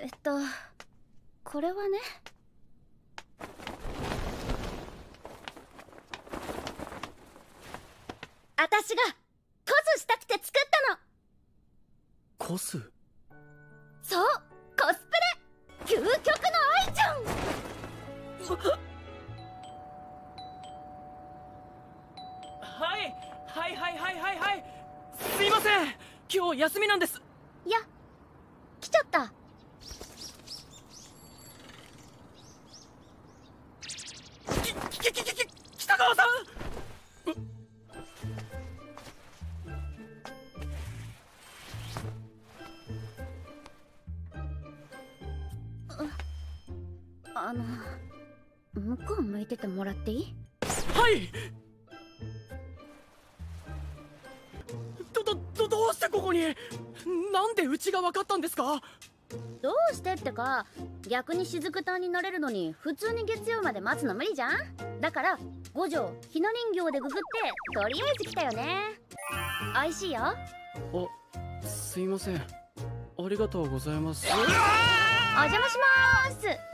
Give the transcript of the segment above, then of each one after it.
これはね。私がコスしたくて作ったの。 コス？ そう、コスプレ究極の愛ちゃん。 はい、すいません、今日休みなんです。 いや、来ちゃった。 北川さん。 向こう向いててもらっていい？ はい。どうしてここに？なんでうちが分かったんですか？ どうしてってか、逆に雫炭になれるのに普通に月曜まで待つの無理じゃん。だから五条ひな人形でググってとりあえず来たよね。おいしいよ。 あ、すいません、ありがとうございます。 お邪魔しまーす。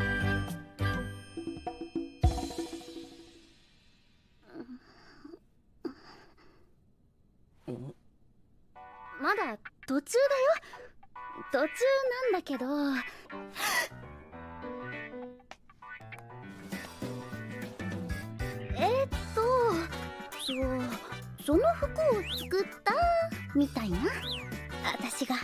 まだ途中だよ。途中なんだけど。その服を作ったみたいな。私が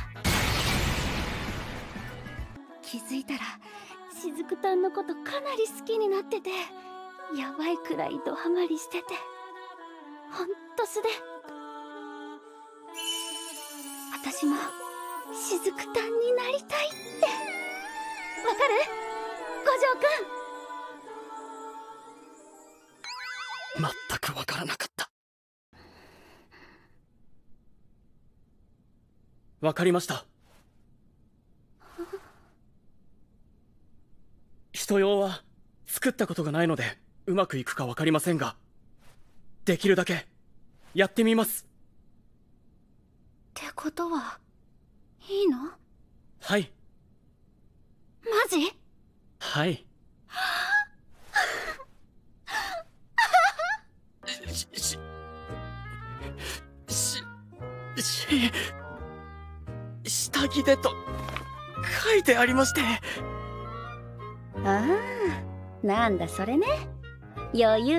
気づいたら雫たんのことかなり好きになってて、やばいくらいドハマりしてて、ほんと素で。私も雫たんになりたいって。わかる？五条くん。 全くわからなかった。わかりました。人用は作ったことがないのでうまくいくかわかりませんが、できるだけやってみます。 ってことはいいの？ はい。 マジ？ はい。下着でと書いてありまして。 ああ、なんだそれね。余裕。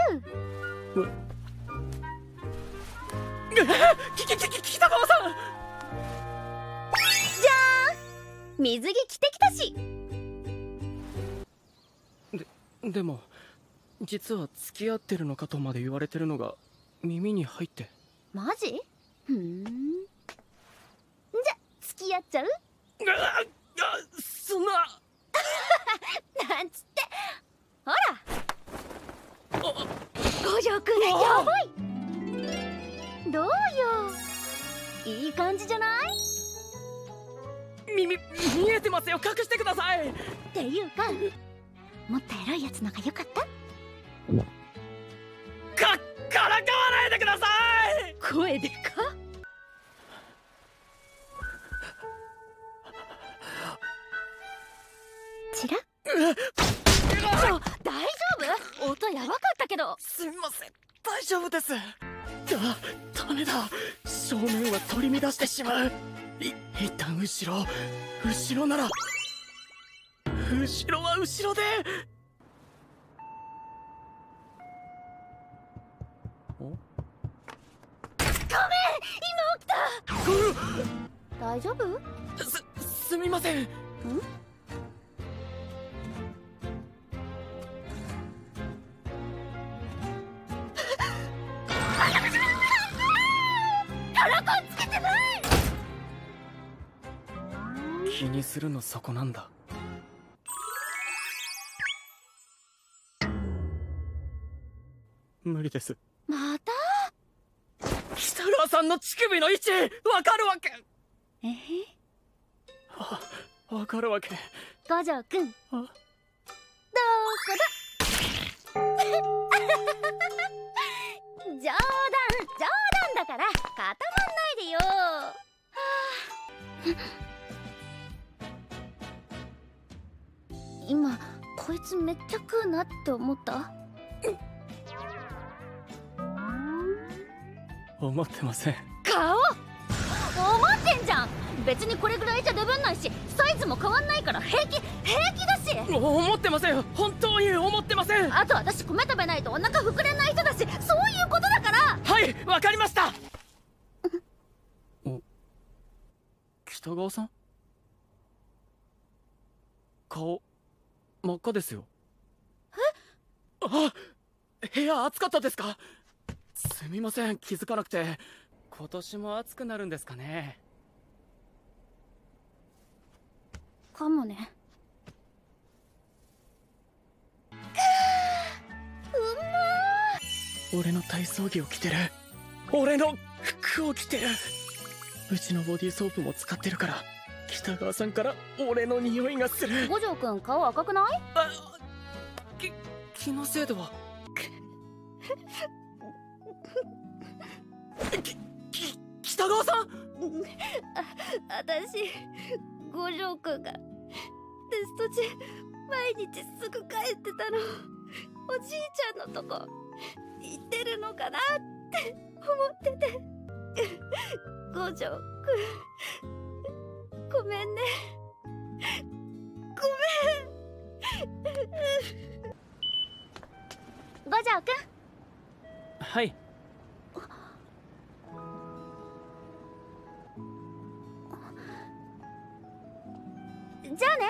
北川さん。 じゃーん、水着着てきたし。 でも実は付き合ってるのかとまで言われてるのが耳に入って。 マジ？ふん。じゃ付き合っちゃう？ そんな。 なんつって。ほら、五条くんやばい。どうよ、いい感じじゃない？ 見えてますよ、隠してください。 っていうか、もっとエロいやつのが良かった？ からかわないでください。 声でか？チラッ。大丈夫？音やばかったけど。 すみません、大丈夫です。ダメだ、正面は取り乱してしまう。一旦後ろなら後ろは後ろで。 ごめん、今起きた。大丈夫？ すみません。 カラコンつけてない。 気にするのそこなんだ。無理です。 また？ 北川さんの乳首の位置わかるわけ？わかるわけ。 五条くん、どこだ？冗談だから固まんないでよ。 つめっちゃ食うなって思った？ 思ってません。 顔思ってんじゃん。別にこれぐらいじゃデブんないし、サイズも変わんないから平気だし。 思ってませんよ、本当に思ってません。 あと私米食べないとお腹膨れない人だし、そういうことだから。 はい、わかりました。お、北川さん、顔真っ赤ですよ。あ、部屋暑かったですか？すみません、気づかなくて。今年も暑くなるんですかね。 かもね。うま俺の体操着を着てる。俺の服を着てる。うちのボディーソープも使ってるから、北川さんから俺の匂いがする。 五条くん顔赤くない？ 気のせいでは。北川さん私、五条くんがテスト中毎日すぐ帰ってたの。おじいちゃんのとこ行ってるのかなって思ってて。五条くん、ごめんね。ごめん。五条くん。 はい。 じゃあね。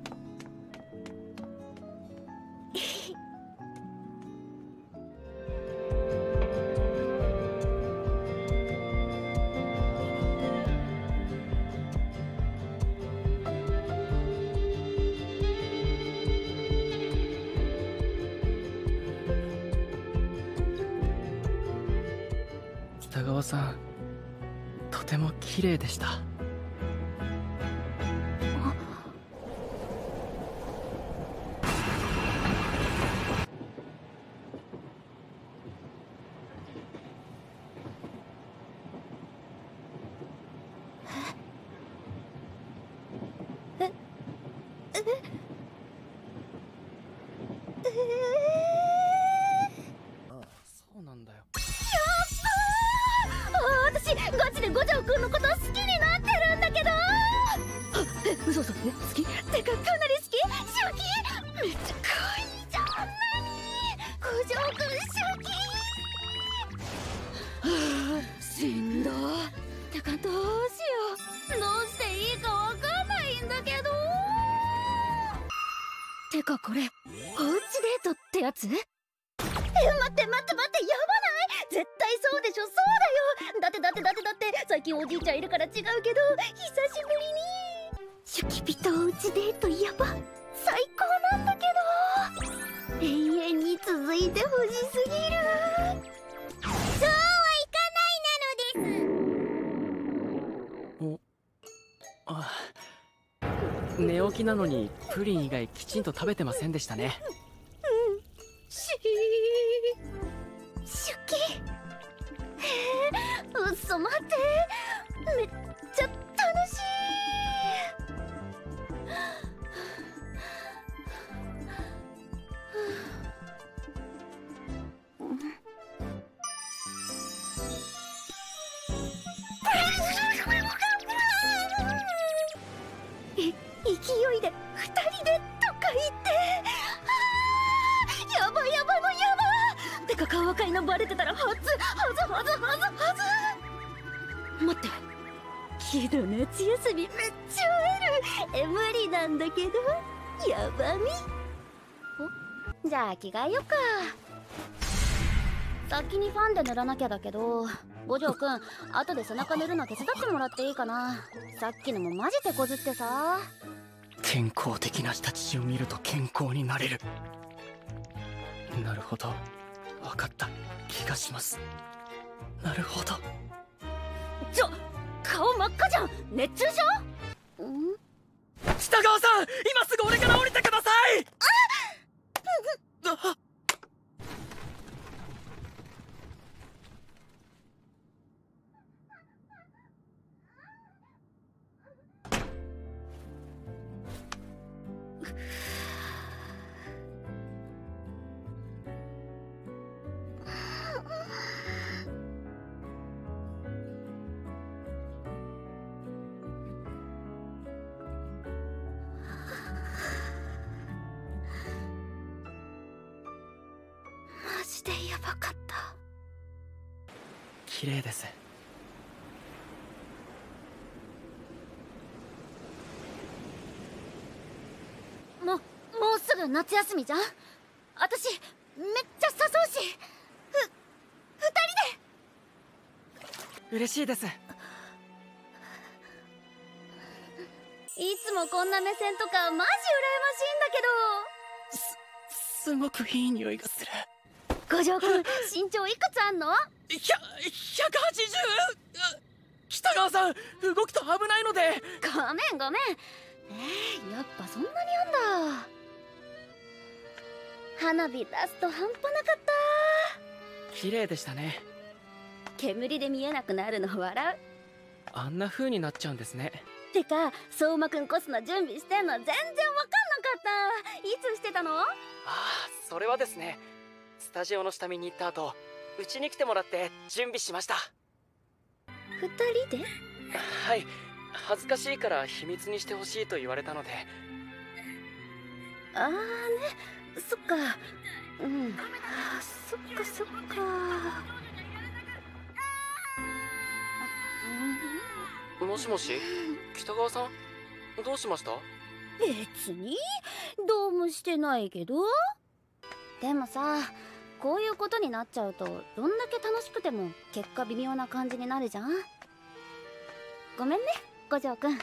北川さん、とても綺麗でした。そうなんだよ。 私ガチで五条くんのこと好きになってるんだけど。嘘好き？てかかなり好き？初期？めっちゃ可愛いじゃん。何？五条くん初期？死んだ。てかどうしよう。どうしていいかわかんないんだけど。てかこれおうちデートってやつ？待ってやばない？絶対そうでしょ。そうだよ。だって最近おじいちゃんいるから違うけど、久しぶりにシュキピとおうちデートやば最高なんだけど、永遠に続いてほしすぎる。そうはいかないなのです。 寝起きなのにプリン以外きちんと食べてませんでしたね。 シュキ嘘待って、めっちゃ楽しい。勢いで2人でとか言って、やばのやば。てか顔赤いのバレてたらはず。待って、けど夏休みめっちゃある。無理なんだけど、やばみ。じゃあ着替えよっか。先にファンで塗らなきゃだけど、五条くん後で背中塗るの手伝ってもらっていいかな。さっきのもマジ手こずってさ。 健康的な下乳を見ると健康になれる。なるほど、分かった気がします。なるほど。 顔真っ赤じゃん。熱中症？ 北川さん、今すぐ俺から降りてください。 でやばかった。 綺麗です。 もうすぐ夏休みじゃん。私めっちゃ誘うし、二人嬉しいです。 で。いつもこんな目線とかマジ羨ましいんだけど。 すごくいい匂いがする。 五条くん身長いくつあんの 180。北川さん、動くと危ないので。 ごめん。やっぱそんなにあんだ。花火出すと半端なかった。 綺麗でしたね。 煙で見えなくなるの笑う。 あんな風になっちゃうんですね。 てか相馬くんコスの準備してんの全然わかんなかった。いつしてたの？ ああ、それはですね、スタジオの下見に行った後、うちに来てもらって準備しました。 二人で？ はい、恥ずかしいから秘密にしてほしいと言われたので。 ああね、そっか。うん、そっか。 もしもし、北川さん、どうしました？ 別にどうもしてないけど。でもさ、こういうことになっちゃうとどんだけ楽しくても結果微妙な感じになるじゃん。ごめんね五条くん。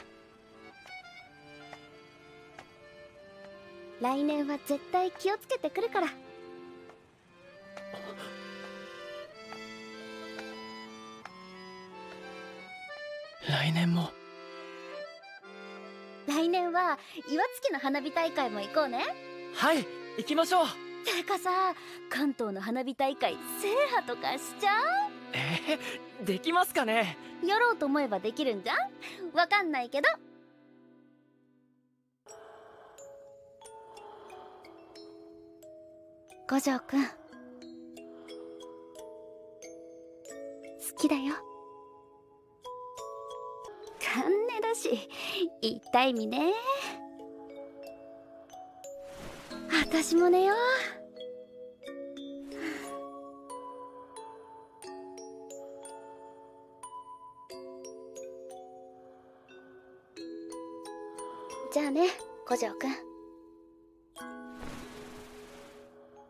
来年は絶対気をつけてくるから。 来年も。 来年は岩槻の花火大会も行こうね。 はい、行きましょう。 てかさ、関東の花火大会制覇とかしちゃう？ できますかね？ やろうと思えばできるんじゃん。わかんないけど。五条くん好きだよ。カンネだし言った意味ね。私も寝よう。じゃあね五条くん。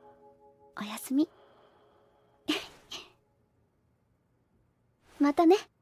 おやすみ。またね。